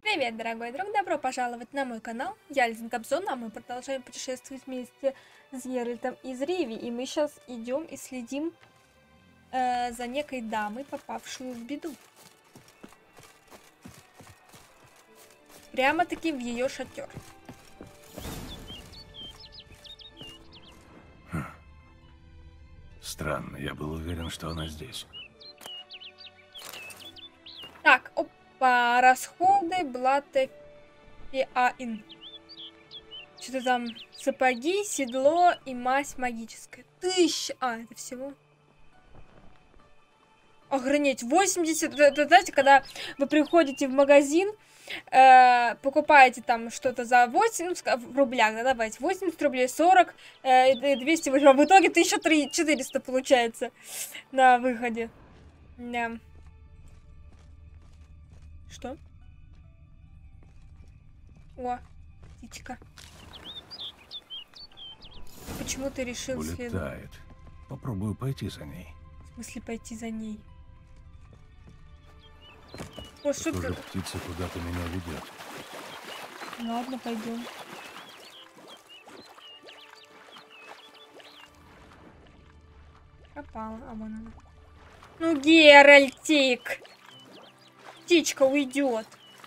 Привет, дорогой друг, добро пожаловать на мой канал. Я Лиза Кобзон, а мы продолжаем путешествовать вместе с Геральтом из Риви. И мы сейчас идем и следим за некой дамой, попавшую в беду. Прямо-таки в ее шатер. Странно, я был уверен, что она здесь. Так, опа, расходы, блате, пиаин. Что-то там, сапоги, седло и мазь магическая. 1000, это всего. Охренеть, 80, это, знаете, когда вы приходите в магазин, покупаете там что-то за 8, в рублях, да, давайте, 80 рублей, 40, 200, а в итоге 1400 получается на выходе. Да. Что? О, птичка. Почему ты решил следовать? Улетает. Попробую пойти за ней. В смысле пойти за ней? О, что Похоже, ты... птица куда-то меня ведет. Ладно, пойдем. Пропала, а вон она. Ну, Геральтик! Птичка уйдет.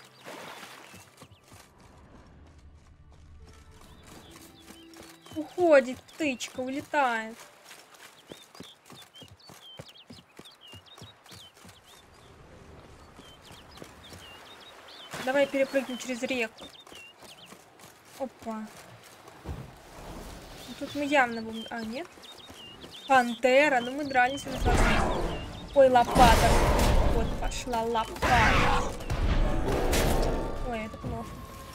Уходит птичка, улетает. Давай перепрыгнем через реку. Опа. Ну, тут мы явно будем... А, нет? Пантера. Ну, мы дрались уже сразу. Ой, лопата. Вот пошла лопата. Ой, это плохо.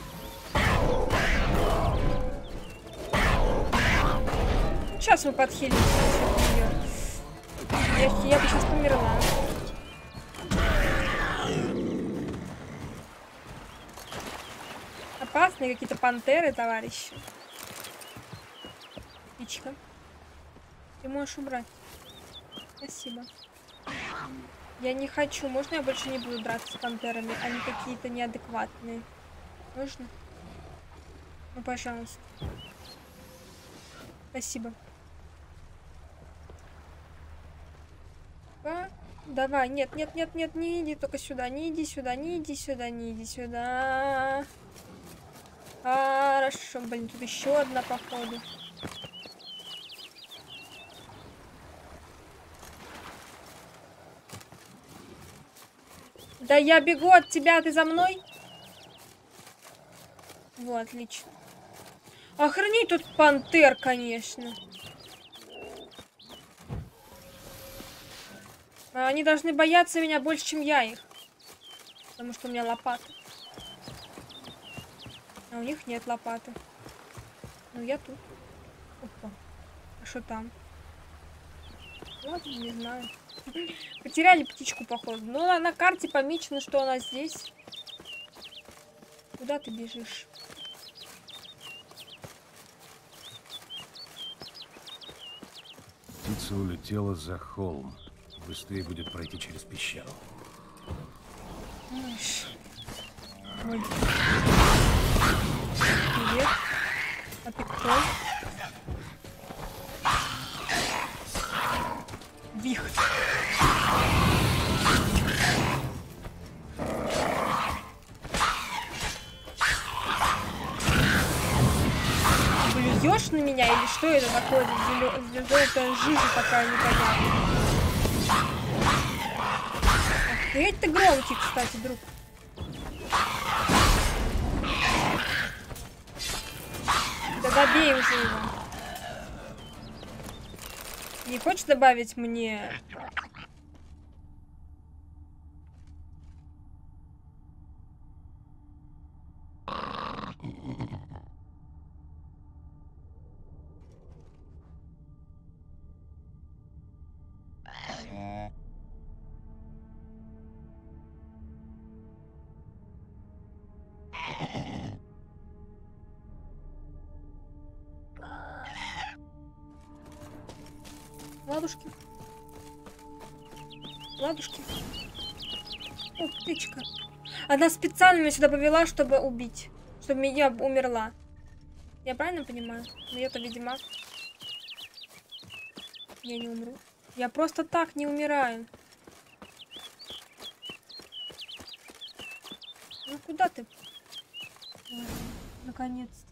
Сейчас мы подхилимся. Я бы сейчас померла. Опасные какие-то пантеры, товарищи. Птичка. Ты можешь убрать. Спасибо. Я не хочу. Можно я больше не буду драться с пантерами? Они какие-то неадекватные. Можно? Ну, пожалуйста. Спасибо. Давай, нет, нет, нет, нет, не иди только сюда, не иди сюда, не иди сюда, не иди сюда. Хорошо, блин, тут еще одна походу. Да я бегу от тебя, ты за мной? Вот, отлично. Охренеть, тут пантер, конечно. Они должны бояться меня больше, чем я их. Потому что у меня лопата. А у них нет лопаты. Ну, я тут. Опа. А что там? Вот, не знаю. Потеряли птичку, походу. Но на карте помечено, что она здесь. Куда ты бежишь? Птица улетела за холм. Быстрее будет пройти через пещеру. Ой. Привет. А ты кто? Вихрь. Блюешь на меня или что это такое? Это жижа такая непонятная. Охренеть ты громкий, кстати, друг. Да добей уже его. Не хочешь добавить мне? Ладушки. Ладушки. О, птичка. Она специально меня сюда повела, чтобы убить. Чтобы я умерла. Я правильно понимаю? Но я-то ведьмак. Я не умру. Я просто так не умираю. Ну куда ты? Наконец-то.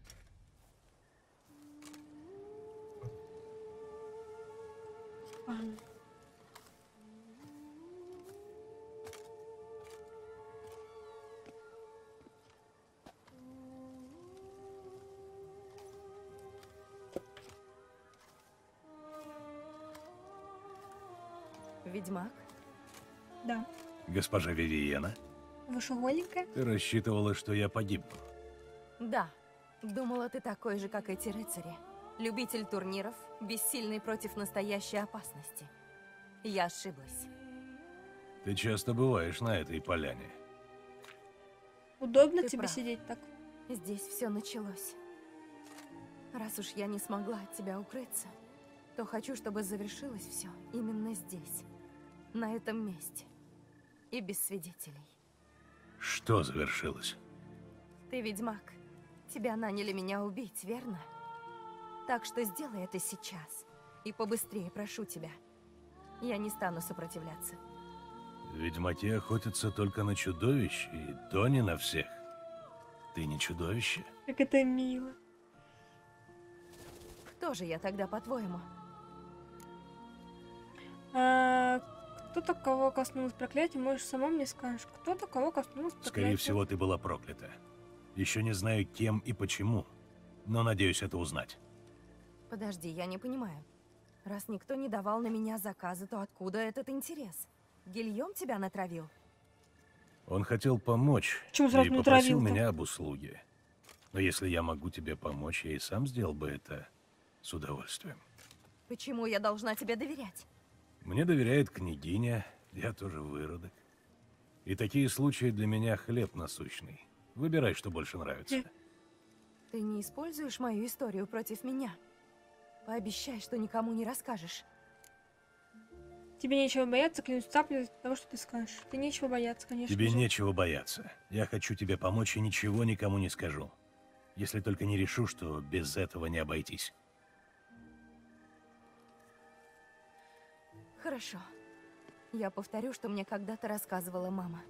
Ведьмак? Да. Госпожа Вивиена, Вы что, голенькая? ты рассчитывала, что я погибну. Да. Думала, ты такой же, как эти рыцари. Любитель турниров, бессильный против настоящей опасности. Я ошиблась. Ты часто бываешь на этой поляне. Удобно Ты тебе прав. сидеть так? Здесь все началось. Раз уж я не смогла от тебя укрыться, то хочу, чтобы завершилось все именно здесь, на этом месте. И без свидетелей. Что завершилось? Ты ведьмак. Тебя наняли меня убить, верно? Так что сделай это сейчас. И побыстрее, прошу тебя. Я не стану сопротивляться. Ведьмаки охотятся только на чудовищ, и то не на всех. Ты не чудовище? Как это мило. Кто же я тогда, по-твоему? Кто-то, кого коснулось проклятие, можешь сама мне скажешь. Кто-то, кого коснулось проклятие. Скорее всего, ты была проклята. Еще не знаю, кем и почему, но надеюсь это узнать. Подожди, я не понимаю. Раз никто не давал на меня заказы, то откуда этот интерес? Гильем тебя натравил? Он хотел помочь Почему сразу и не попросил травил-то? меня об услуге. Но если я могу тебе помочь, я и сам сделал бы это с удовольствием. Почему я должна тебе доверять? Мне доверяет княгиня, я тоже выродок. И такие случаи для меня хлеб насущный. Выбирай, что больше нравится. Ты не используешь мою историю против меня? Пообещай, что никому не расскажешь. Тебе нечего бояться, клянусь цаплей того, что ты скажешь. Ты нечего бояться, конечно Тебе же. нечего бояться. Я хочу тебе помочь и ничего никому не скажу. Если только не решу, что без этого не обойтись. Хорошо. Я повторю, что мне когда-то рассказывала мама.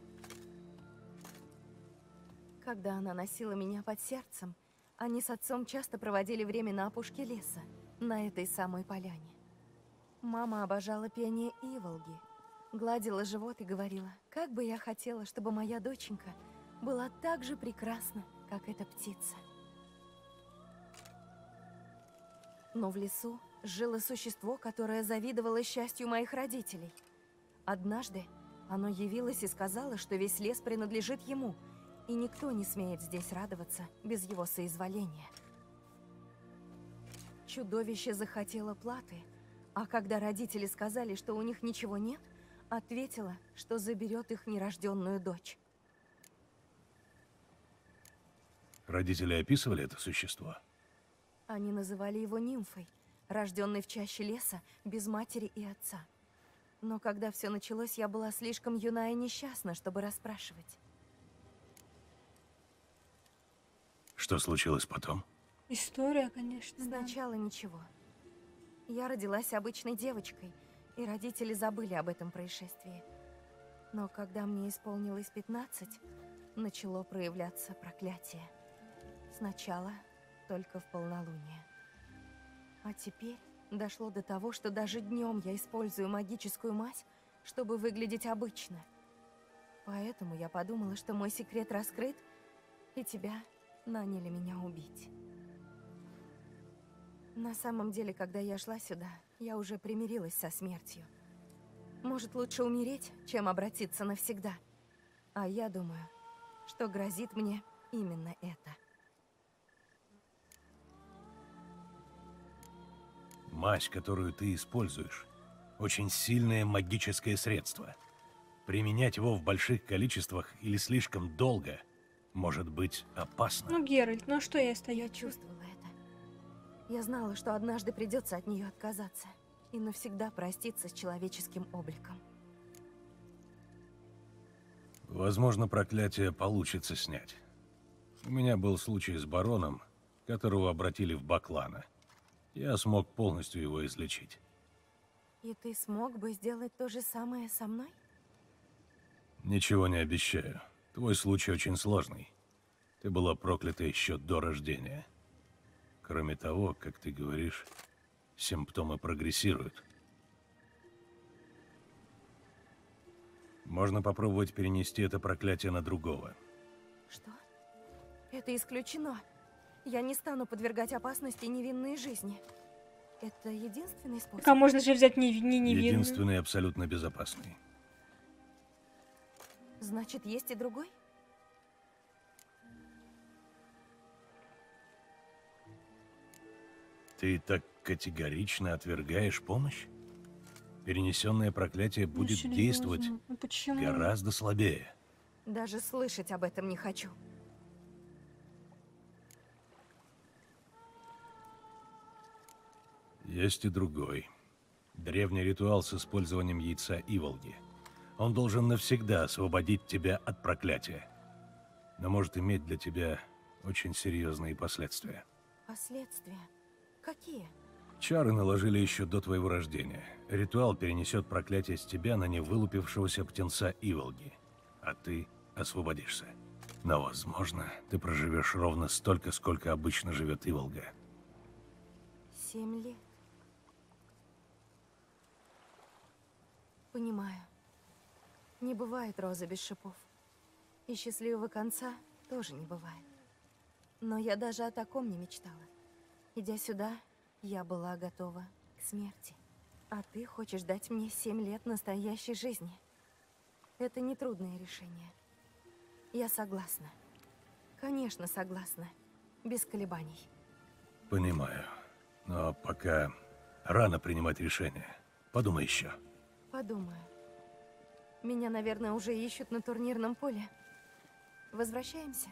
Когда она носила меня под сердцем, они с отцом часто проводили время на опушке леса, на этой самой поляне. Мама обожала пение иволги, гладила живот и говорила, как бы я хотела, чтобы моя доченька была так же прекрасна, как эта птица. Но в лесу жило существо, которое завидовало счастью моих родителей. Однажды оно явилось и сказало, что весь лес принадлежит ему, и никто не смеет здесь радоваться без его соизволения. Чудовище захотело платы, а когда родители сказали, что у них ничего нет, ответила, что заберет их нерожденную дочь. Родители описывали это существо? Они называли его нимфой, рожденной в чаще леса, без матери и отца. Но когда все началось, я была слишком юна и несчастна, чтобы расспрашивать. Что случилось потом? История, конечно. да. Сначала ничего. Я родилась обычной девочкой, и родители забыли об этом происшествии. Но когда мне исполнилось 15, начало проявляться проклятие. Сначала только в полнолуние. А теперь дошло до того, что даже днем я использую магическую мазь, чтобы выглядеть обычно. Поэтому я подумала, что мой секрет раскрыт, и тебя наняли меня убить. На самом деле, когда я шла сюда, я уже примирилась со смертью. Может, лучше умереть, чем обратиться навсегда. А я думаю, что грозит мне именно это. Мазь, которую ты используешь, очень сильное магическое средство. Применять его в больших количествах или слишком долго может быть опасно. Ну, Геральт, ну а что я Я стою? чувствовала это. Я знала, что однажды придется от нее отказаться и навсегда проститься с человеческим обликом. Возможно, проклятие получится снять. У меня был случай с бароном, которого обратили в Баклана. Я смог полностью его излечить. И ты смог бы сделать то же самое со мной? Ничего не обещаю. Твой случай очень сложный. Ты была проклята еще до рождения. Кроме того, как ты говоришь, симптомы прогрессируют. Можно попробовать перенести это проклятие на другого. Что? Это исключено. Я не стану подвергать опасности невинные жизни. Это единственный способ? А можно же взять не невинную. Единственный и абсолютно безопасный. Значит, есть и другой? Ты так категорично отвергаешь помощь? Перенесенное проклятие Ну, будет серьезно? действовать Ну почему? гораздо слабее. Даже слышать об этом не хочу. Есть и другой. Древний ритуал с использованием яйца Иволги. Он должен навсегда освободить тебя от проклятия. Но может иметь для тебя очень серьезные последствия. Последствия? Какие? Чары наложили еще до твоего рождения. Ритуал перенесет проклятие с тебя на невылупившегося птенца Иволги. А ты освободишься. Но, возможно, ты проживешь ровно столько, сколько обычно живет Иволга. 7 лет. Понимаю. Не бывает розы без шипов. И счастливого конца тоже не бывает. Но я даже о таком не мечтала. Идя сюда, я была готова к смерти. А ты хочешь дать мне 7 лет настоящей жизни. Это нетрудное решение. Я согласна. Конечно, согласна. Без колебаний. Понимаю. Но пока рано принимать решение. Подумай еще. Подумаю. Меня, наверное, уже ищут на турнирном поле. Возвращаемся?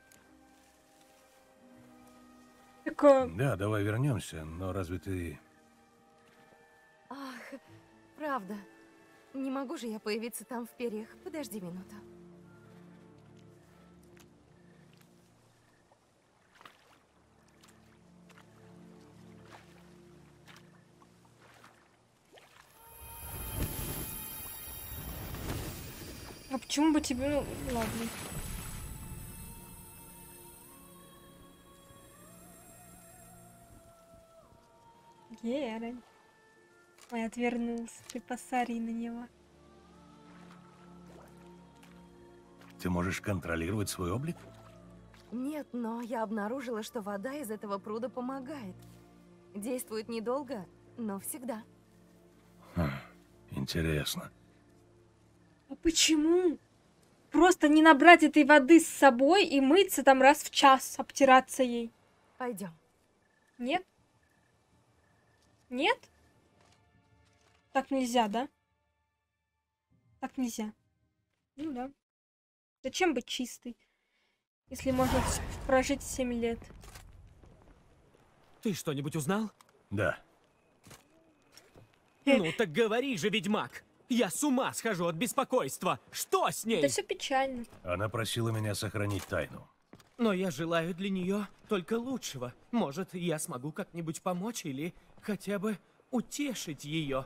Так, Да, давай вернемся, но разве ты... Ах, правда. Не могу же я появиться там в перьях. Подожди минуту. а почему бы тебе... Ну, ладно. Геральт. Ой, отвернулся. Ты посмотри на него. Ты можешь контролировать свой облик? Нет, но я обнаружила, что вода из этого пруда помогает. Действует недолго, но всегда. Интересно. А почему? Просто не набрать этой воды с собой и мыться там раз в час, обтираться ей. Пойдем. Нет? Нет? Так нельзя, да? Так нельзя. Ну да. Зачем быть чистой, если можно прожить 7 лет? Ты что-нибудь узнал? Да. Ну так говори же, ведьмак! Я с ума схожу от беспокойства! Что с ней? Да все печально. Она просила меня сохранить тайну. Но я желаю для нее только лучшего. Может, я смогу как-нибудь помочь или хотя бы утешить ее.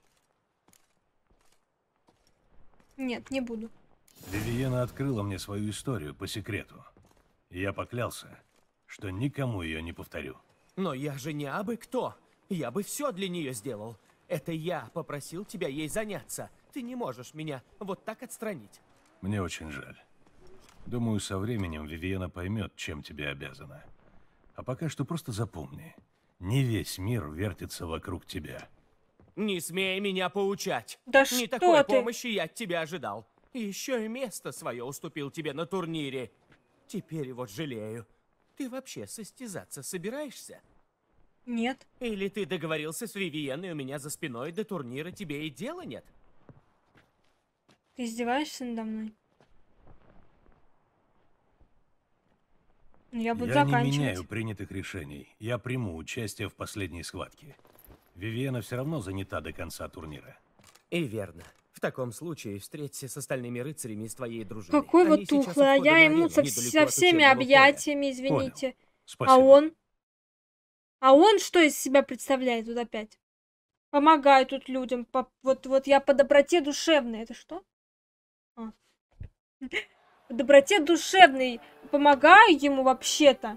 Нет, не буду. Вивиена открыла мне свою историю по секрету. И я поклялся, что никому ее не повторю. Но я же не абы кто. Я бы все для нее сделал. Это я попросил тебя ей заняться. Ты не можешь меня вот так отстранить. Мне очень жаль. Думаю, со временем Вивиена поймет, чем тебе обязана. А пока что просто запомни. Не весь мир вертится вокруг тебя. Не смей меня поучать. Да Не что такой ты? помощи я от тебя ожидал. Еще и место свое уступил тебе на турнире. Теперь вот жалею. Ты вообще состязаться собираешься? Нет. Или ты договорился с Вивиеной у меня за спиной, до турнира тебе и дела нет? Ты издеваешься надо мной? Я буду Я не заканчивать. меняю принятых решений. Я приму участие в последней схватке. Вивиена все равно занята до конца турнира. И верно. В таком случае встреться с остальными рыцарями из твоей дружины. Какой Они вот сейчас у тухлый, а входа я на ему арену, со недалеко от всеми учебного объятиями, извините. Спасибо. А он что из себя представляет тут опять? Помогает тут людям. Вот я по доброте душевной. Это что? По доброте душевной помогаю ему вообще-то.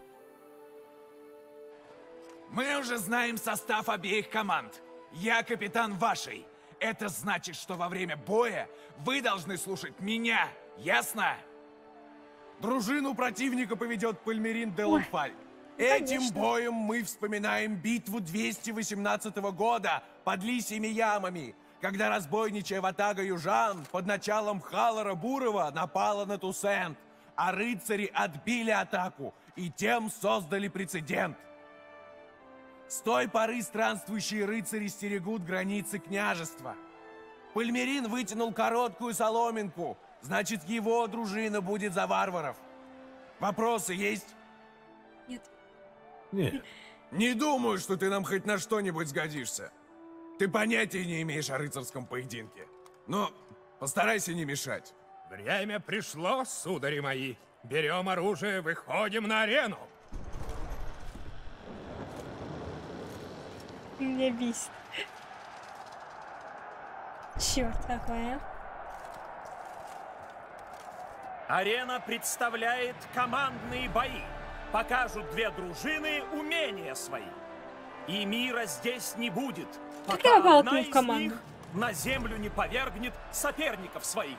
Мы уже знаем состав обеих команд. Я капитан вашей. Это значит, что во время боя вы должны слушать меня. Ясно? Дружину противника поведет Пальмерин де Лонфаль. Этим боем мы вспоминаем битву 218 года под Лисьими ямами, когда разбойничая ватага южан под началом Халлора Бурова напала на Туссент, а рыцари отбили атаку и тем создали прецедент. С той поры странствующие рыцари стерегут границы княжества. Пальмерин вытянул короткую соломинку, значит, его дружина будет за варваров. Вопросы есть? Нет. Нет. Не думаю, что ты нам хоть на что-нибудь сгодишься. Ты понятия не имеешь о рыцарском поединке. Но постарайся не мешать. Время пришло, судари мои. Берем оружие, выходим на арену. Меня бесит. Черт какой, а. Арена представляет командные бои. Покажут две дружины умения свои. И мира здесь не будет, Как я пока попала к одна ним в из команду? них на землю не повергнет соперников своих.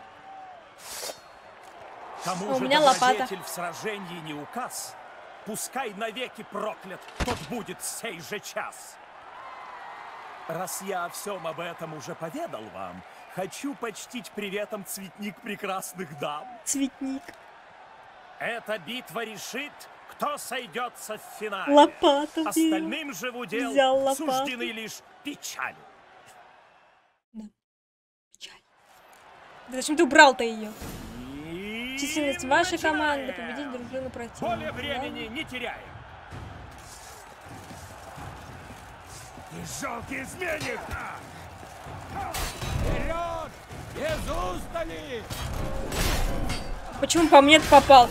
Кому У же меня лопата. добродетель в сражении не указ, пускай навеки проклят, тот будет сей же час. Раз я о всем об этом уже поведал вам, хочу почтить приветом цветник прекрасных дам. Цветник. Эта битва решит, кто сойдется в финале. Лопату беру. Остальным же в удел Взял лопату. суждены лишь печали. Печаль. Да зачем ты убрал-то ее? И Численность вашей начинаем. команды, победить дружину противника. Более времени не теряем. Ты жалкий изменник! Вперед! Без устали! Почему по мне попал?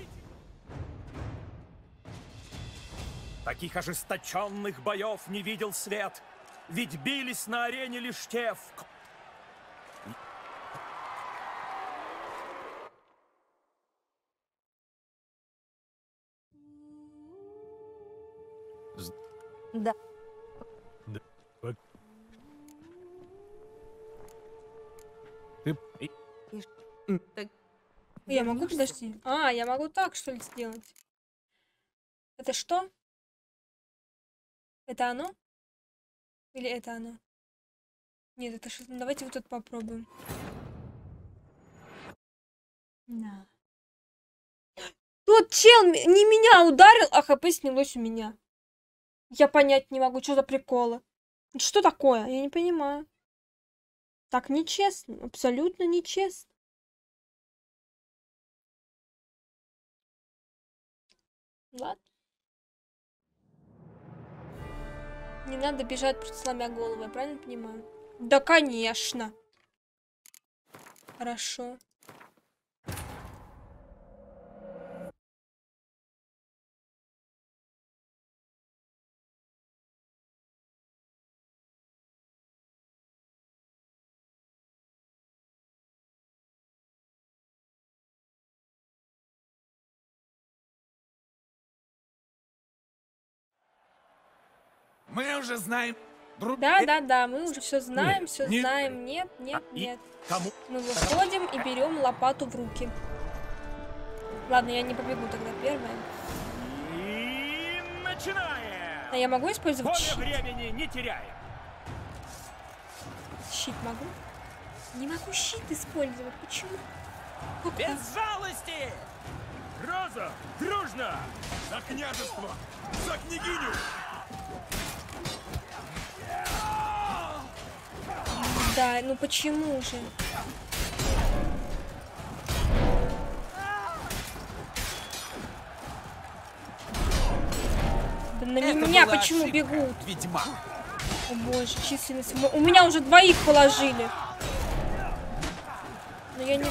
Таких ожесточенных боев не видел свет. Ведь бились на арене лишь те, Да. Да. Ты... Так, Я могу, вернешься? подожди. А, я могу так, что ли, сделать? Это что? Это оно? Или это оно? Нет, это что? Давайте вот это попробуем. Да. Тот чел не меня ударил, а ХП снялось у меня. Я понять не могу, что за приколы. Что такое? Я не понимаю. Так нечестно, абсолютно нечестно. Ладно. Не надо бежать, просто сломя голову, я правильно понимаю? Да, конечно. Хорошо. Мы уже знаем... Да, мы уже все знаем, Нет, все не- знаем. Нет, нет, и нет. кому? Мы выходим и берем лопату в руки. Ладно, я не побегу тогда первая. И начинаем! А я могу использовать Более щит? времени не теряем. Щит могу? Не могу щит использовать. Почему? Как так? Без жалости! Роза, дружно! За княжество! За княгиню! Да, ну почему же? Да на меня почему бегут? Ведьма. О боже, численность. У меня уже двоих положили. Но я не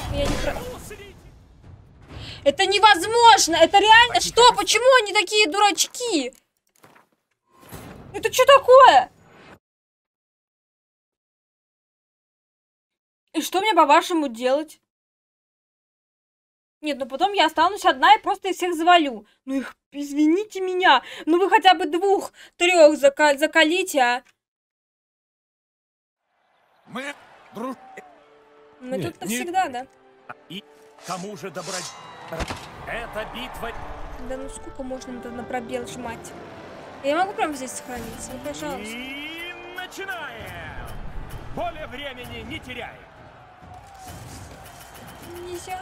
Это невозможно! Это реально... Что? Почему они такие дурачки? Это что такое? И что мне, по-вашему, делать? Нет, ну потом я останусь одна и просто их всех завалю. Ну их, извините меня. Ну вы хотя бы 2-3 закалите, а. Мы тут навсегда, да? И кому же добрать? Это битва... Да ну сколько можно на пробел жмать? Я могу прямо здесь сохраниться? Ну, пожалуйста. И начинаем! Более времени не теряем. Нельзя.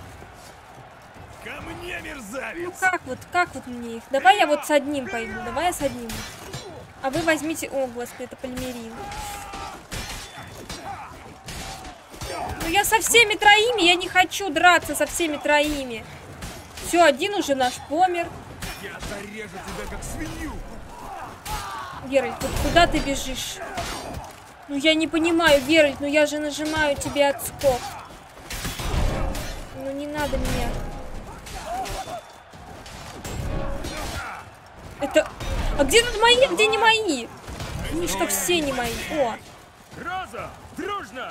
ко мне, мерзавец! Ну как вот мне их? Давай я вот с одним пойду, давай я с одним. А вы возьмите... О, господи, это Пальмирин. Ну я со всеми троими, я не хочу драться со всеми троими. Все, один уже наш помер. Я зарежу тебя как свинью! Геральт, вот куда ты бежишь? Ну я не понимаю, Геральт, ну я же нажимаю тебе отскок. Ну не надо меня. Это... А где тут мои, где не мои? Ну что, все не мои. О. Разом, дружно!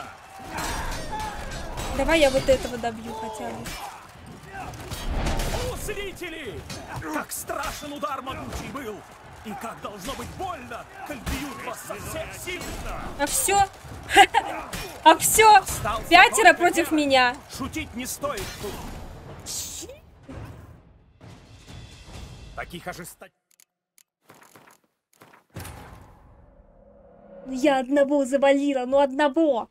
Давай я вот этого добью хотя бы. Усилители! Как страшен удар могучий был! И как должно быть больно, коль бьют вас со всех сил! А все? А все? 5 против меня. Шутить не стоит. Таких ожесточений. Я одного завалила, ну одного.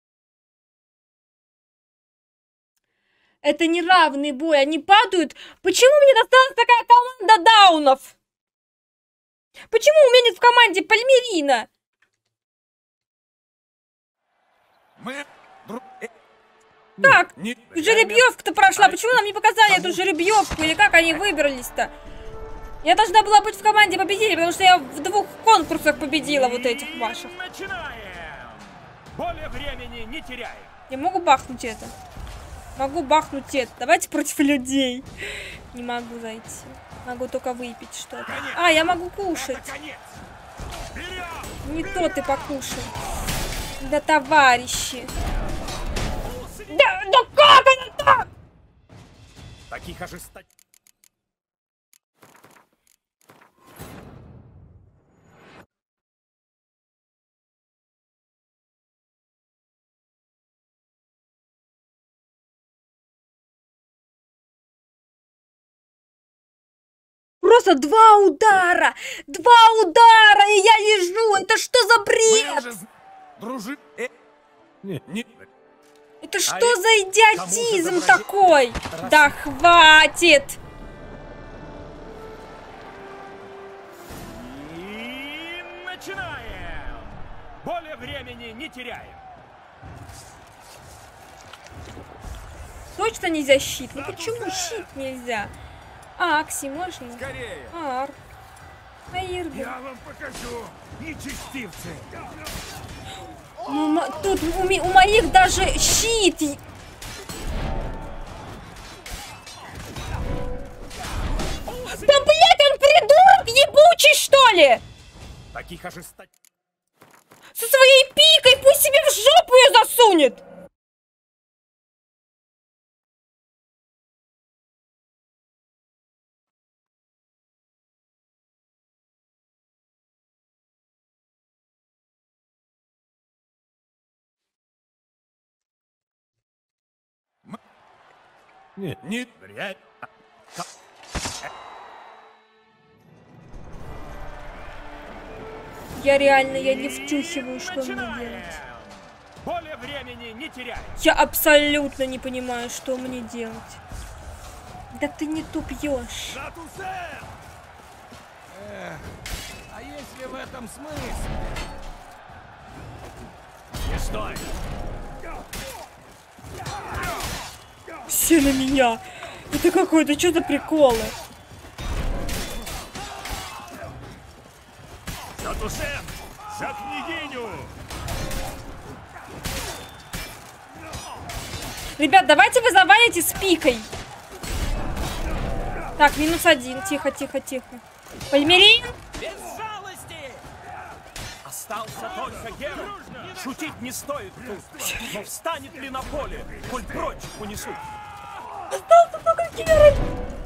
Это неравный бой, они падают. Почему мне досталась такая команда даунов? Почему у меня нет в команде Пальмирина? Так, жеребьевка-то прошла. Почему нам не показали эту жеребьевку? Или как они выбрались-то? Я должна была быть в команде победителей, потому что я в 2 конкурсах победила вот этих ваших. Начинаем! Более времени не теряем. Я могу бахнуть это? Могу бахнуть это. Давайте против людей. Не могу зайти. Могу только выпить что-то. А, я могу кушать. Не то ты покушай. Да, товарищи. Да как это так? Таких ожесточений. Просто 2 удара! 2 удара, и я лежу! Это что за бред? Это что за идиотизм такой? Да хватит! И начинаем! Более времени не теряем. Точно нельзя щит? Ну почему щит нельзя? А, Акси, можно? Скорее! Ар. Аирду. Я вам покажу, нечестивцы! Ну, тут у моих даже щит. Да, блядь, он придурок ебучий, что ли? Таких ожесточений. Со своей пикой пусть себе в жопу ее засунет. Нет, Нет, Я не втюхиваю, что мне делать. Более времени не теряем. Я абсолютно не понимаю, что мне делать. Да ты не тупьешь. а если в этом смысл? Не стой! Все на меня. Это какой-то что-то приколы. Сатусен, за княгиню! Ребят, давайте вы завалите с пикой. Так, -1. Тихо, тихо, тихо. Пальмерин! Без жалости! Остался только Геральт. Шутить не стоит тут. Но встанет ли на поле, коль прочих унесут? Остался только Геральт.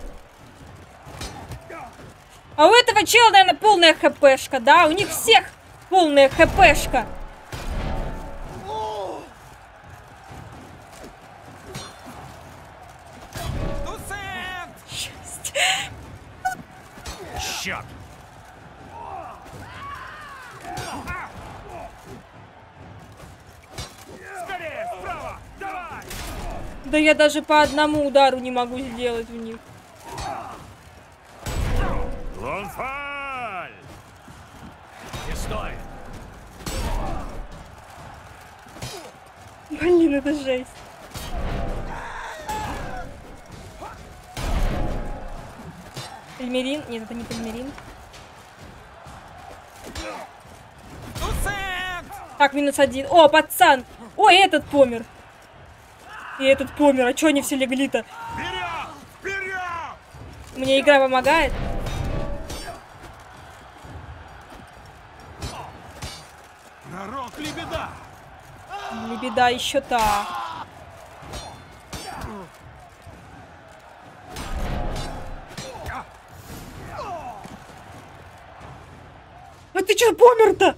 А у этого чела, наверное, полная хпшка, да? У них всех полная хпшка. Черт! Скорее, справа! Давай! Да я даже по одному удару не могу сделать в них. Лунфаль! Не стоит! Блин, это жесть. Пальмерин? Нет, это не пальмерин. Так, -1. О, пацан! Ой, этот помер. И этот помер. А чё они все легли-то? Вперед! Вперед! Мне игра помогает. Народ, лебеда! Не беда, еще та. А ты чё помер-то?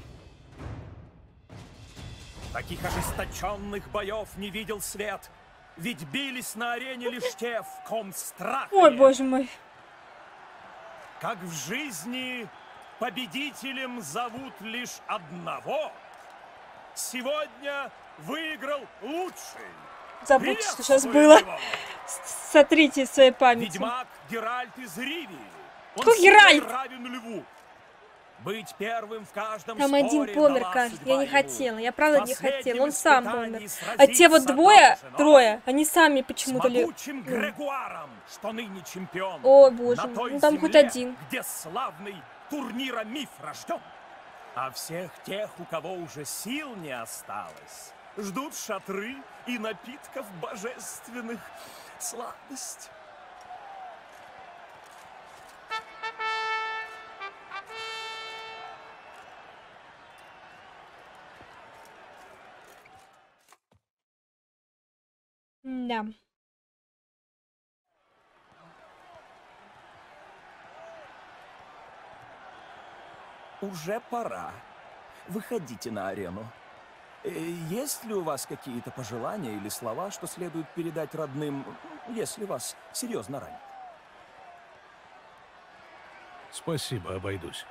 Таких ожесточенных боев не видел свет. Ведь бились на арене лишь те, в ком страх Ой, нет. боже мой. Как в жизни победителем зовут лишь одного. Сегодня выиграл лучший. Забудьте, что сейчас Приветствую было. его. Сотрите из своей памяти. Ведьмак Геральт из Ривии. Он Кто силой Геральт? равен льву. Быть первым в каждом Там споре один помер, дала кажется. судьба Я не ему. хотела. Я правда не Последним хотела. Он сам испытанием помер. А те вот сразиться двое, должен он. трое, они сами С почему-то ли... могучим Грегуаром, что ныне чемпион. Ой, боже На мой. той Ну там хоть земле, один. где славный турнира миф рожден. А всех тех, у кого уже сил не осталось, ждут шатры и напитков божественных сладость. Да. Уже пора. Выходите на арену. Есть ли у вас какие-то пожелания или слова, что следует передать родным, если вас серьезно ранят? Спасибо, обойдусь.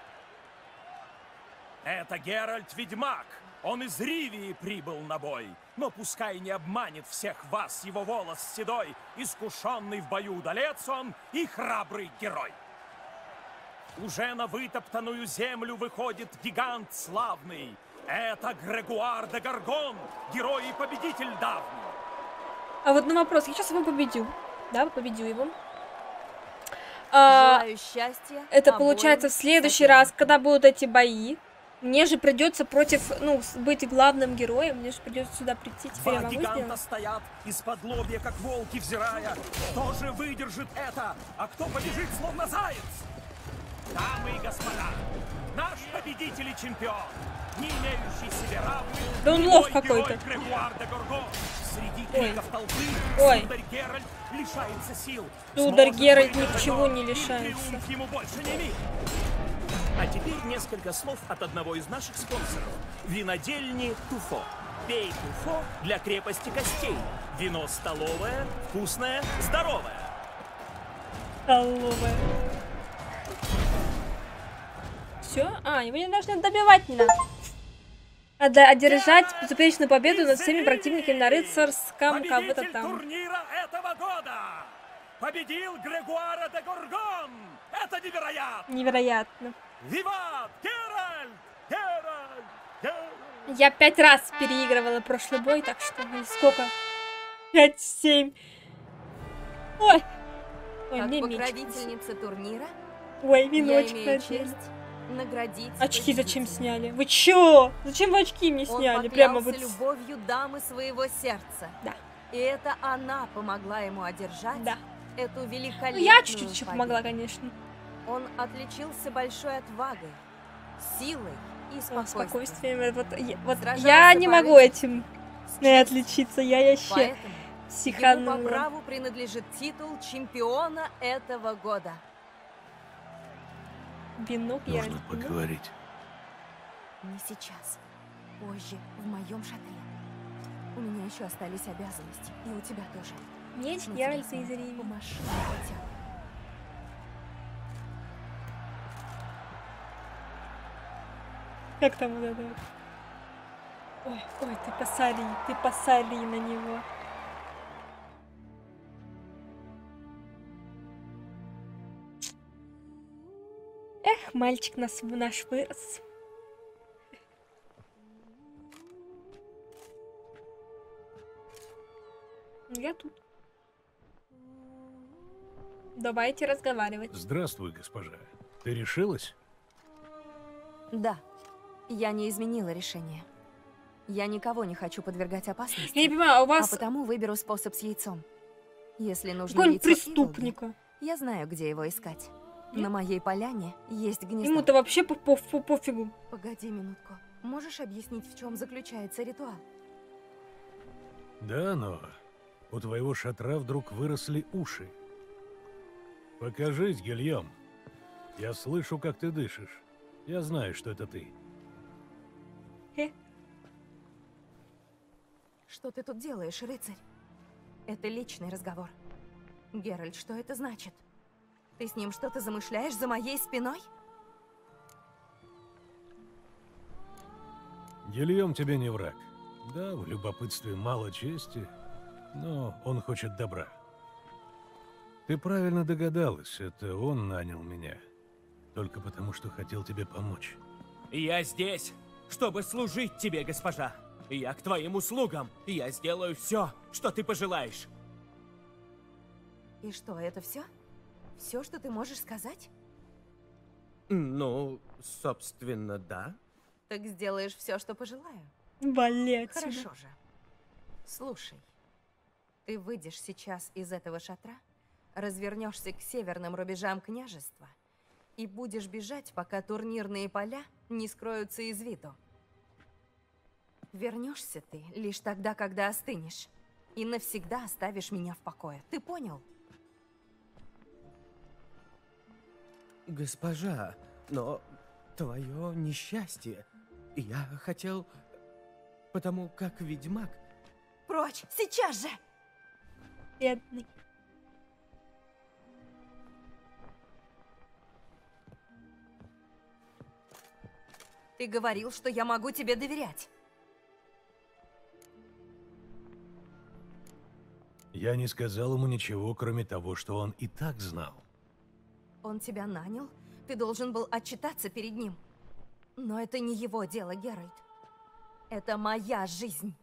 Это Геральт Ведьмак. Он из Ривии прибыл на бой. Но пускай не обманет всех вас его волос седой. Искушенный в бою удалец он и храбрый герой. Уже на вытоптанную землю выходит гигант славный. Это Грегуар де Гаргон, герой и победитель давний. А вот на вопрос, я сейчас его победю. Да, победю его. Желаю счастья. Это обоим получается в следующий соседям. раз, когда будут эти бои. Мне же придется против, ну, быть главным героем. Мне же придется сюда прийти. Теперь я Два могу гиганта сделать. стоят из-под лобья, как волки взирая. Кто же выдержит это, а кто побежит, словно заяц? Дамы и господа, наш победитель и чемпион, не имеющий себе равных, Да он немой лох какой-то. герой Грегуар де Горгон. Среди Ой. криков толпы Ой. сударь Геральт лишается сил. Сударь Сможет Геральт выиграть ничего он, не и лишается. триумф ему больше не миг. А теперь несколько слов от одного из наших спонсоров. Винодельни Туфо. Пей Туфо для крепости костей. Вино столовое, вкусное, здоровое. Столовая. Все? А, его не даже добивать не надо. Одержать безупречную победу над всеми противниками на рыцарском кого-то Победитель там. турнира этого года! Победил Грегуара де Горгон! Это невероятно! Невероятно. Виват! Геральт! Геральт! Геральт! Я 5 раз переигрывала прошлый бой, так что сколько? 5-7. Ой. Ой, Как мне меч. покровительница турнира, Ой, я веночек имею надела. честь наградить Очки зачем победителя. сняли? Вы чё? Зачем вы очки мне Он сняли? Прямо поклялся вот... любовью дамы своего сердца. Да. И это она помогла ему одержать Да. эту Ну, великолепную я чуть-чуть еще победу. помогла, конечно. Он отличился большой отвагой, силой и О, спокойствием. спокойствием. Вот Сражался я не по могу рыцарю этим с честью. отличиться. Я вообще Поэтому ему по психанула. праву принадлежит титул чемпиона этого года. Вино я Нужно распила. поговорить. Не сейчас. Позже, в моем шатре. У меня еще остались обязанности. И у тебя тоже. Меч Ну, Геральта тебе из снова Риви. помаши мне хотя бы. Как там вот это вот? Ой, ты посмотри на него. Эх, мальчик наш вырос. Я тут. Давайте разговаривать. Здравствуй, госпожа. Ты решилась? Да, я не изменила решение. Я никого не хочу подвергать опасности. Я не понимаю, а у А вас потому выберу способ с яйцом. Если нужно какой-нибудь яйцо Иволги, преступника? я знаю, где его искать. Нет? На моей поляне есть гнездо. Ему-то вообще пофигу. Погоди минутку. Можешь объяснить, в чем заключается ритуал? Да, но у твоего шатра вдруг выросли уши. Покажись, Гильем. Я слышу, как ты дышишь. Я знаю, что это ты. Что ты тут делаешь, рыцарь? Это личный разговор. Геральт, что это значит? Ты с ним что-то замышляешь за моей спиной? Гильем тебе не враг. Да, в любопытстве мало чести, но он хочет добра. Ты правильно догадалась, это он нанял меня. Только потому, что хотел тебе помочь. Я здесь, чтобы служить тебе, госпожа. Я к твоим услугам. Я сделаю все, что ты пожелаешь. И что, это все? Все, что ты можешь сказать? Ну, собственно, да. Так сделаешь все, что пожелаю. Вали отсюда. Хорошо же. Слушай, ты выйдешь сейчас из этого шатра, развернешься к северным рубежам княжества и будешь бежать, пока турнирные поля не скроются из виду. Вернешься ты лишь тогда, когда остынешь, и навсегда оставишь меня в покое. Ты понял? Госпожа, но твое несчастье. Я хотел... Потому как ведьмак... Прочь! Сейчас же! Бедный. Ты говорил, что я могу тебе доверять. Я не сказал ему ничего, кроме того, что он и так знал. Он тебя нанял, ты должен был отчитаться перед ним. Но это не его дело, Геральт. Это моя жизнь.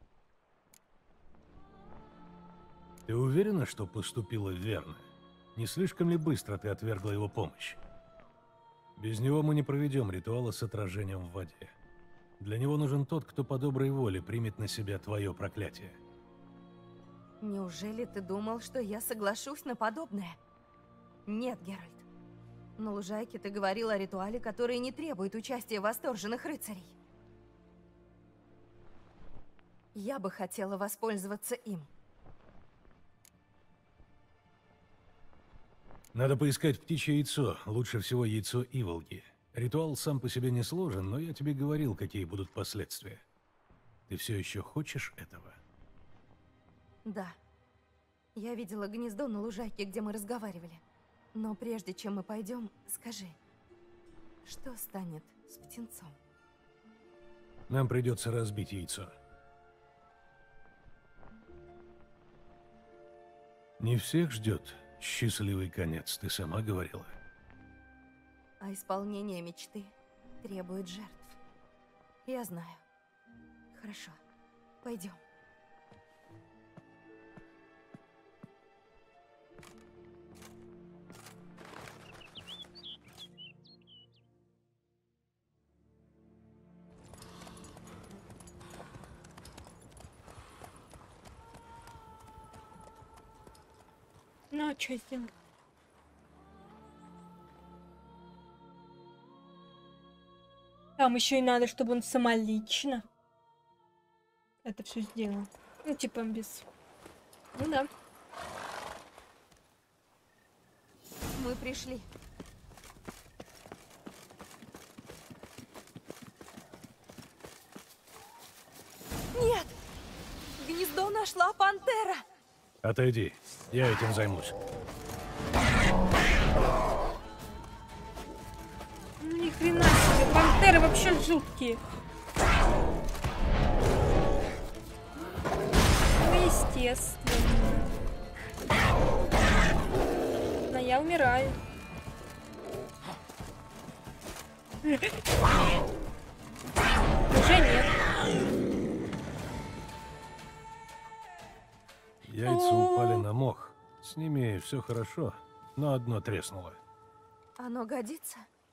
Ты уверена, что поступила верно? Не слишком ли быстро ты отвергла его помощь? Без него мы не проведем ритуала с отражением в воде. Для него нужен тот, кто по доброй воле примет на себя твое проклятие. Неужели ты думал, что я соглашусь на подобное? Нет, Геральт. На лужайке ты говорил о ритуале, который не требует участия восторженных рыцарей. Я бы хотела воспользоваться им. Надо поискать птичье яйцо, лучше всего яйцо Иволги. Ритуал сам по себе не сложен, но я тебе говорил, какие будут последствия. Ты все еще хочешь этого? Да. Я видела гнездо на лужайке, где мы разговаривали. Но прежде чем мы пойдем, скажи, что станет с птенцом? Нам придется разбить яйцо. Не всех ждет счастливый конец, ты сама говорила. А исполнение мечты требует жертв. Я знаю. Хорошо. Пойдем. Ну, а что сделать? Там еще и надо, чтобы он самолично это все сделал. Ну, типа без... Ну да. Мы пришли. Нет! Гнездо нашла пантера! Отойди, я этим займусь. Ну ни хрена себе, пантеры вообще жуткие. Ну, естественно. Но я умираю. Уже нет. Яйца упали на мох. С ними все хорошо, но одно треснуло. Оно годится?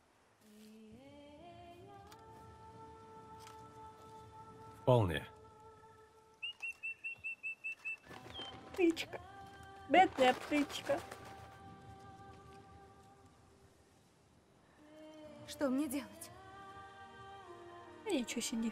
Вполне. Птичка. Бедная птичка. Что мне делать? Ничего, сиди.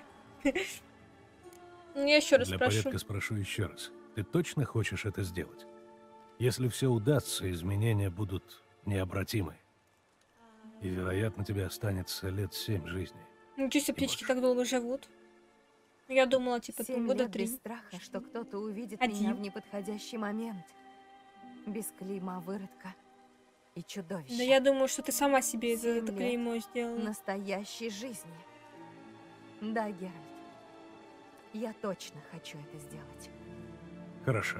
Я еще раз Для спрошу. порядка спрошу еще раз. Ты точно хочешь это сделать? Если все удастся, изменения будут необратимы. И, вероятно, тебе останется лет 7 жизни. Ничего себе, птички так долго живут. Я думала, типа, 7 года лет 3. без страха, что кто-то увидит 1. меня в неподходящий момент. Без клейма выродка и чудовища. Да я думаю, что ты сама себе 7 это лет клеймо сделала. настоящей жизни. Да, Геральт. Я точно хочу это сделать. Хорошо.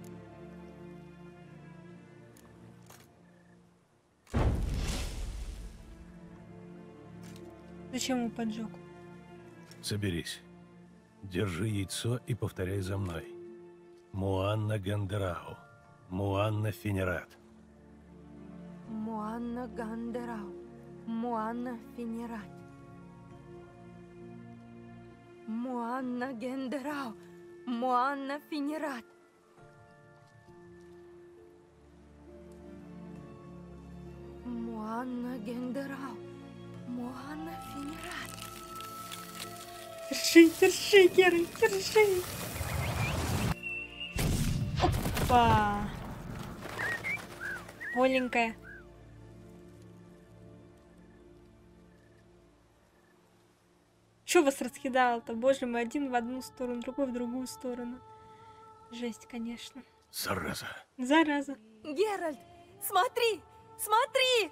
Зачем ему поджог? Соберись. Держи яйцо и повторяй за мной. Муанна Гандерау. Муанна Финерат. Муанна Гандерау. Муанна Финерат. Муанна Гендерау. Муанна Финерат. Муанна Гендерау. Муанна Финерат. Держи, держи, Геральт, держи. Опа. Голенькая. Чё вас раскидало-то? Боже мой, один в одну сторону, другой в другую сторону. Жесть, конечно. Зараза. Зараза. Геральт, смотри! Смотри!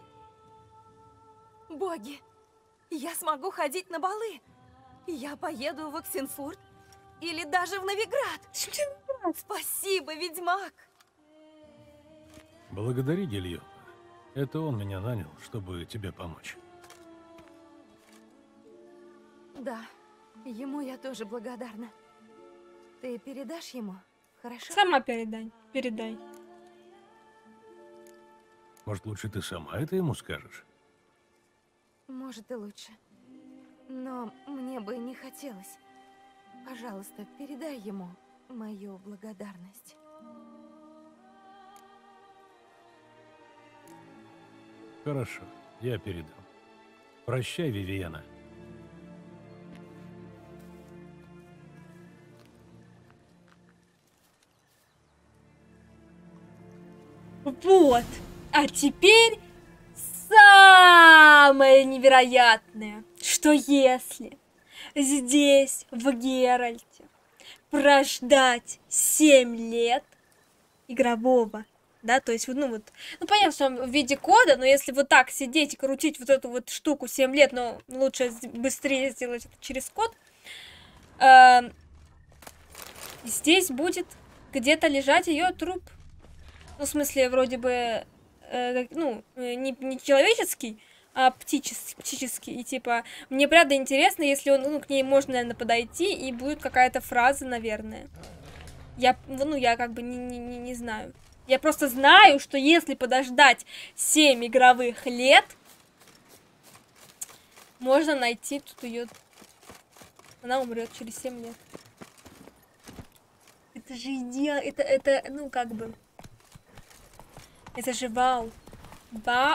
Боги, я смогу ходить на балы. Я поеду в Оксенфурт или даже в Новиград. Спасибо, ведьмак! Благодари Гильома. Это он меня нанял, чтобы тебе помочь. Да, ему я тоже благодарна. Ты передашь ему, хорошо? Сама передай, передай. Может, лучше ты сама это ему скажешь? Может и лучше. Но мне бы не хотелось. Пожалуйста, передай ему мою благодарность. Хорошо, я передам. Прощай, Вивиана. Вот. А теперь самое невероятное, что если здесь, в Геральте, прождать 7 лет игрового, да, то есть, ну понятно, что в виде кода, но если вот так сидеть и крутить вот эту вот штуку 7 лет, но лучше быстрее сделать это через код, здесь будет где-то лежать ее труп. Ну, в смысле, вроде бы, не человеческий, а птический. И типа, мне правда интересно, если он, к ней можно, наверное, подойти, и будет какая-то фраза, наверное. Я как бы не знаю. Я просто знаю, что если подождать 7 игровых лет, можно найти тут ее. Она умрет через 7 лет. Это же идеально. Это, ну, как бы. Это же вау. Вау.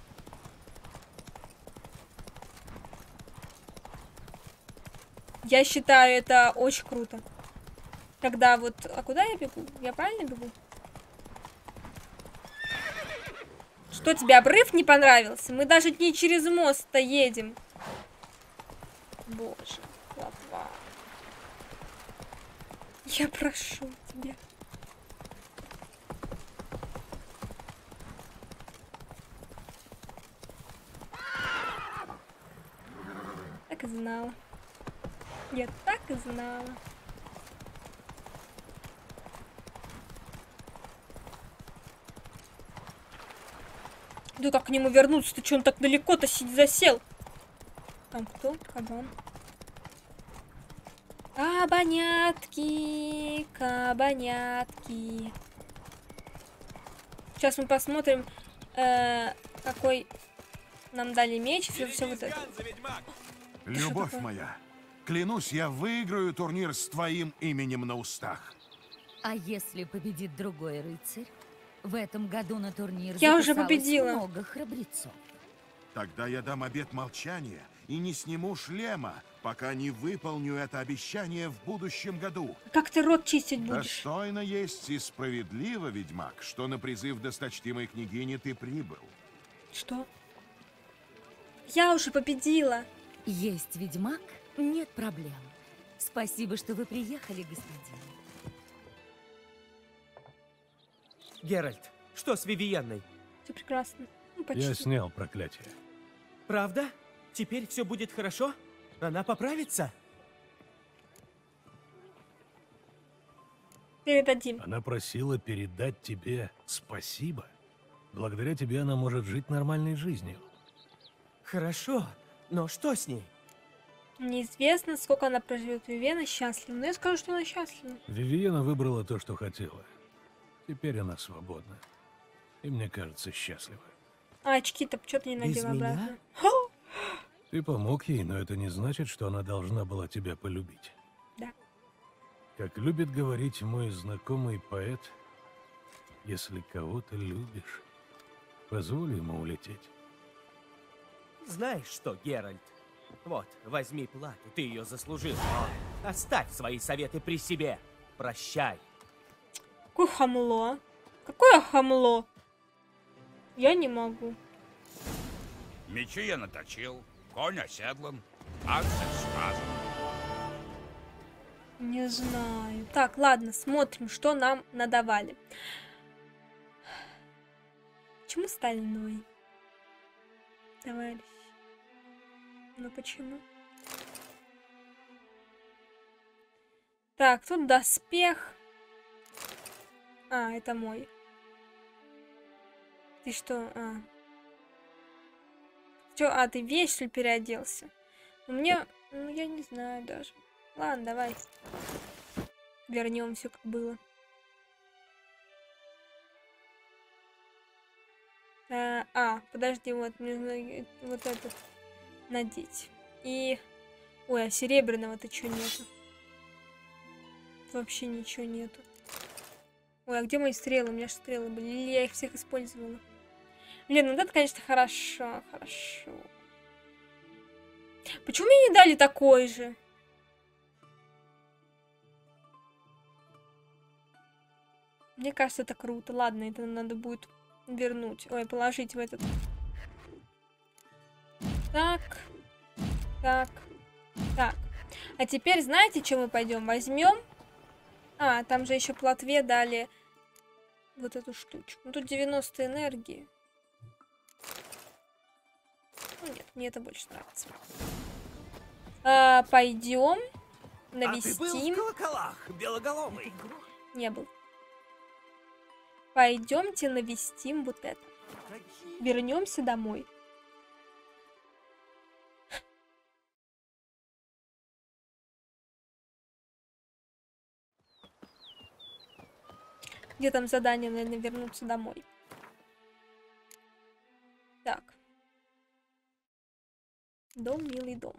Я считаю, это очень круто. Когда вот... А куда я бегу? Я правильно бегу? Что, тебе обрыв не понравился? Мы даже не через мост-то едем. Боже, Латва. Я прошу тебя. Так и знала. Я так и знала. Да как к нему вернуться? Ты что, он так далеко-то засел? Там кто? Кабан. Кабанятки, кабанятки. Сейчас мы посмотрим, какой нам дали меч. Все вот это. Любовь моя, клянусь, я выиграю турнир с твоим именем на устах. А если победит другой рыцарь? В этом году на турнир я уже записалось победила. Много храбрецов. Тогда я дам обет молчания и не сниму шлема, пока не выполню это обещание в будущем году. Как ты рот чистить будешь? Достойно есть и справедливо, ведьмак, что на призыв досточтимой княгини ты прибыл. Что? Я уже победила. Есть ведьмак? Нет проблем. Спасибо, что вы приехали, господин. Геральт, что с Вивиенной? Все прекрасно. Ну, почти. Я снял проклятие. Правда? Теперь все будет хорошо? Она поправится? Передадим. Она просила передать тебе спасибо. Благодаря тебе она может жить нормальной жизнью. Хорошо, но что с ней? Неизвестно, сколько она проживет. Вивиена счастлива. Но я скажу, что она счастлива. Вивиена выбрала то, что хотела. Теперь она свободна. И, мне кажется, счастлива. А очки-то что-то не надела Без меня? обратно. Ты помог ей, но это не значит, что она должна была тебя полюбить. Да. Как любит говорить мой знакомый поэт, если кого-то любишь, позволь ему улететь. Знаешь что, Геральт? Вот, возьми плату, ты ее заслужил. Но оставь свои советы при себе. Прощай. Какое хамло? Какое хамло? Я не могу. Мечи я наточил, конь оседлан, акцент сказан. Не знаю. Так, ладно, смотрим, что нам надавали. Почему стальной? Товарищ. Ну почему? Так, тут доспех. А, это мой. Ты что? Чё? А, ты вещь, что ли, переоделся? Мне... Ну, я не знаю даже. Ладно, давай. Вернем все как было. Подожди, вот, мне нужно вот этот надеть. И... Ой, а серебряного-то чё нету? Вообще ничего нету. Ой, а где мои стрелы? У меня же стрелы были. Или я их всех использовала? Блин, ну это, конечно, хорошо. Хорошо. Почему мне не дали такой же? Мне кажется, это круто. Ладно, это надо будет вернуть. Ой, положить в этот. Так. Так. Так. А теперь, знаете, что мы пойдем? Возьмем. А, там же еще плотве дали вот эту штучку. Ну, тут 90 энергии. Ну, нет, мне это больше нравится. Пойдем. Навестим. А ты был в колоколах, белоголовый? Не был. Пойдемте навестим вот это. Вернемся домой. Где там задание, наверное, вернуться домой? Так. Дом, милый дом.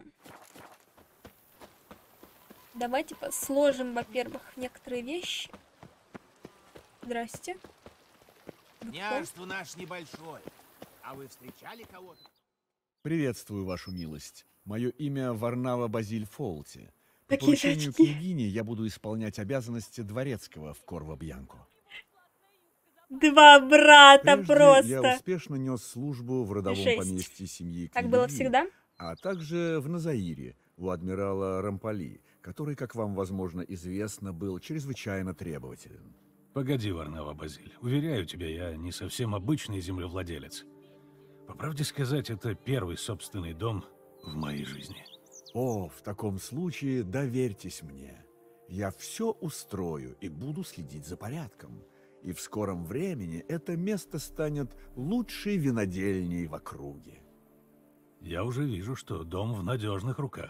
Давайте сложим, во-первых, некоторые вещи. Здрасте. Княжество наше небольшое. А вы встречали кого-то? Приветствую, вашу милость. Мое имя Варнава Базиль Фолти. По Какие поручению очки. княгини я буду исполнять обязанности дворецкого в Корво-Бьянко. Два брата Прежде просто. я успешно нес службу в родовом 6. поместье семьи Так было Княгини, всегда? а также в Назаире у адмирала Рампали, который, как вам, возможно, известно, был чрезвычайно требователен. Погоди, Варнава Базиль. Уверяю тебя, я не совсем обычный землевладелец. По правде сказать, это первый собственный дом в моей жизни. О, в таком случае доверьтесь мне. Я все устрою и буду следить за порядком. И в скором времени это место станет лучшей винодельней в округе. Я уже вижу, что дом в надежных руках.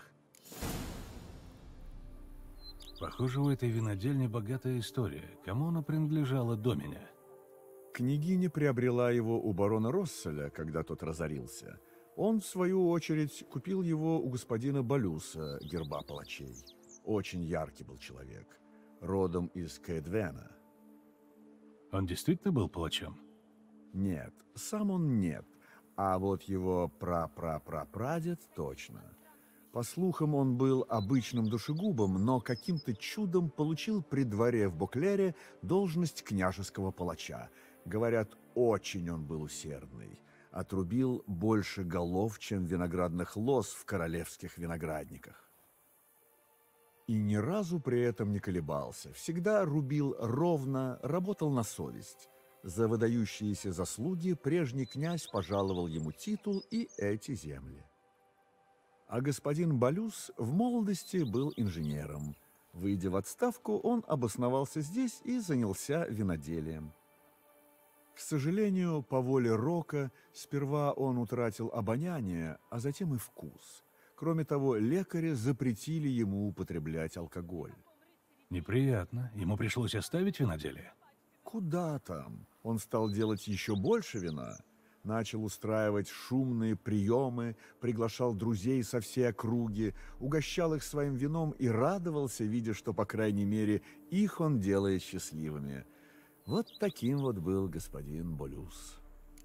Похоже, у этой винодельни богатая история. Кому она принадлежала до меня? Княгиня приобрела его у барона Росселя, когда тот разорился. Он, в свою очередь, купил его у господина Балюса, герба палачей. Очень яркий был человек, родом из Кэдвена. Он действительно был палачом? Нет, сам он нет, а вот его пра-пра-пра-прадед точно. По слухам, он был обычным душегубом, но каким-то чудом получил при дворе в Боклере должность княжеского палача. Говорят, очень он был усердный. Отрубил больше голов, чем виноградных лоз в королевских виноградниках. И ни разу при этом не колебался. Всегда рубил ровно, работал на совесть. За выдающиеся заслуги прежний князь пожаловал ему титул и эти земли. А господин Балюс в молодости был инженером. Выйдя в отставку, он обосновался здесь и занялся виноделием. К сожалению, по воле рока, сперва он утратил обоняние, а затем и вкус. Кроме того, лекари запретили ему употреблять алкоголь. Неприятно. Ему пришлось оставить виноделие? Куда там? Он стал делать еще больше вина. Начал устраивать шумные приемы, приглашал друзей со всей округи, угощал их своим вином и радовался, видя, что, по крайней мере, их он делает счастливыми. Вот таким вот был господин Балюс.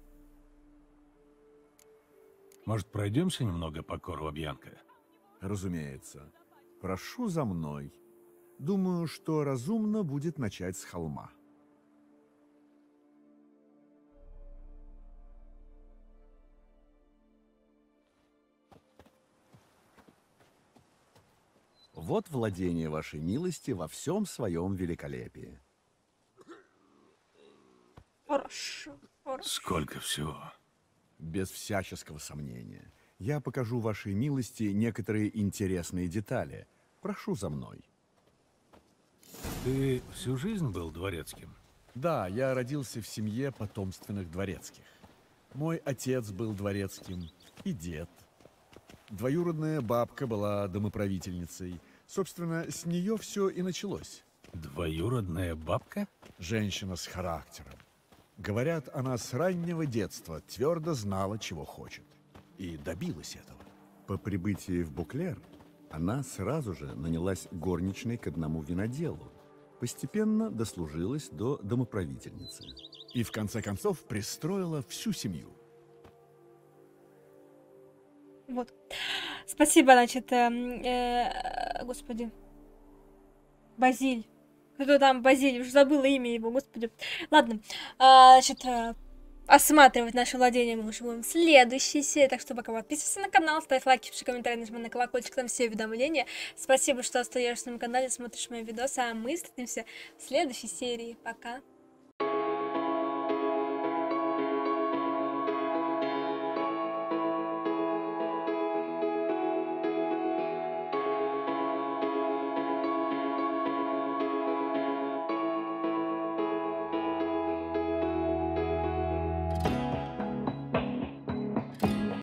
Может, пройдемся немного по Корво-Бьянко? Разумеется. Прошу за мной. Думаю, что разумно будет начать с холма. Вот владение вашей милости во всем своем великолепии. Хорошо. Сколько всего? Без всяческого сомнения. Я покажу вашей милости некоторые интересные детали. Прошу за мной. Ты всю жизнь был дворецким? Да, я родился в семье потомственных дворецких. Мой отец был дворецким и дед. Двоюродная бабка была домоправительницей. Собственно, с нее все и началось. Двоюродная бабка? Женщина с характером. Говорят, она с раннего детства твердо знала, чего хочет. И добилась этого. По прибытии в Боклер она сразу же нанялась горничной к одному виноделу. Постепенно дослужилась до домоправительницы. И в конце концов пристроила всю семью. Вот. Спасибо, значит, господи. Базиль. Кто там Базиль? Уже забыла имя его, господи. Ладно. Значит, осматривать наше владение мы уже будем в следующей серии. Так что пока подписывайся на канал, ставь лайки, пиши комментарии, нажимай на колокольчик, там все уведомления. Спасибо, что остаешься на моем канале, смотришь мои видосы, а мы встретимся в следующей серии. Пока.